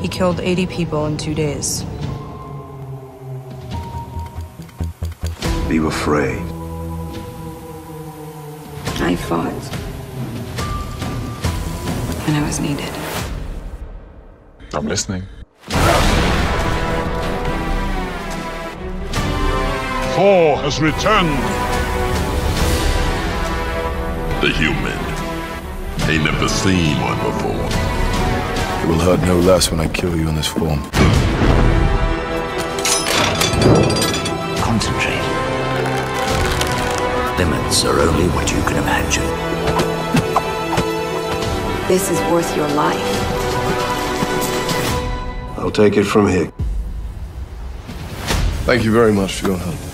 He killed 80 people in 2 days. Be afraid. I fought when I was needed. I'm listening. Thor has returned. The human. Ain't never seen one before. It will hurt no less when I kill you in this form. Concentrate. Limits are only what you can imagine. This is worth your life. I'll take it from here. Thank you very much for your help.